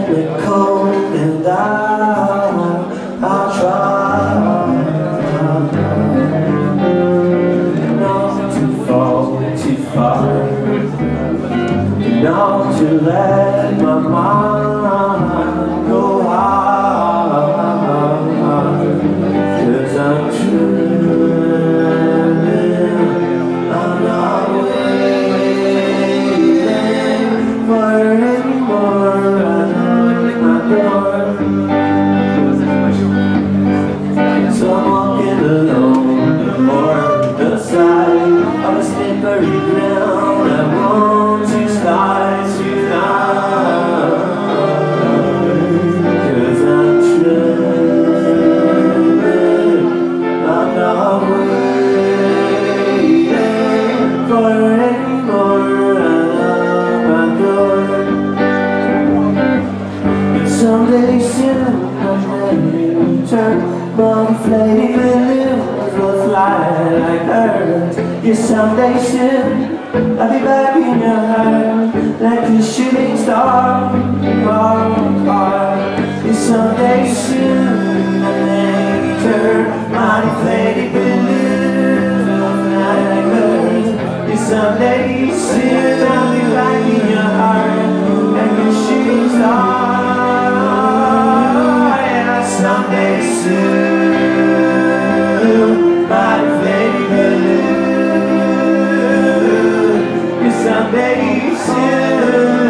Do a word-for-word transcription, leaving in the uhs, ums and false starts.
get me cold and I'll, I'll try not to fall too far, not to let my mind go high, 'cause I'm true. So I'm walking alone or the side of a slippery ground. I want to slide tonight, 'cause I'm trembling. I'm not waiting for any more out of my door. But someday soon I'm ready to return. But inflated balloons will fly like birds. Yeah, someday soon I'll be back in your heart, like a shooting star. Oh, oh. Yeah, someday soon I'll return. My inflated balloons will fly like birds. Yeah, someday soon I'll be back in your heart, like a shooting star. Yeah, someday soon. Someday soon